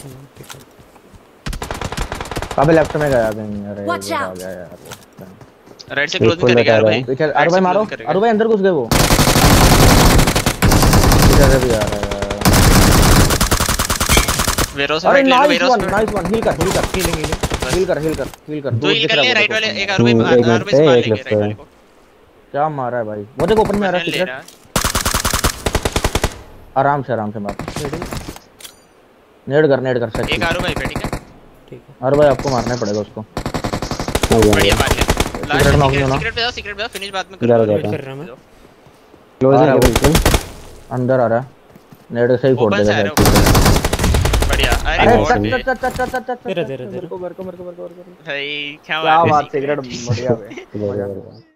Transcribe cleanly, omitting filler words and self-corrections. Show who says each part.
Speaker 1: ठीक है।
Speaker 2: अबे लेफ्ट में गया कहीं। अरे आ
Speaker 3: Watch out!
Speaker 2: गया यार।
Speaker 4: राइट से क्लोजिंग करेगा यार भाई।
Speaker 2: पीछे अरे भाई मारो। अरे भाई अंदर घुस गए वो। इधर भी आ रहा है।
Speaker 4: वेरोस
Speaker 2: अरे
Speaker 4: राइट ले लो वेरोस।
Speaker 2: नाइस वन हील कर
Speaker 4: तू हील कर ले राइट वाले एक आर भाई से मार लेंगे राइट वाले को।
Speaker 2: क्या मारा है भाई? वो देखो ओपन में आ रहा है सीक्रेट। आराम से मार। नेड कर सकते।
Speaker 4: एक आरो भाई पे ठीक है।
Speaker 1: ठीक है।
Speaker 2: अरे भाई आपको मारना पड़ेगा उसको।
Speaker 4: बढ़िया मार लिया। सीक्रेट पे जाओ फिनिश बाद में कर
Speaker 1: रहा मैं।
Speaker 2: क्लोज है बिल्कुल। अंदर आ रहा है। नेड से ही फोड़ देगा। बढ़िया। अरे
Speaker 1: तेरा
Speaker 2: मेरे को
Speaker 4: भाई क्या
Speaker 2: बात सिगरेट बढ़िया है।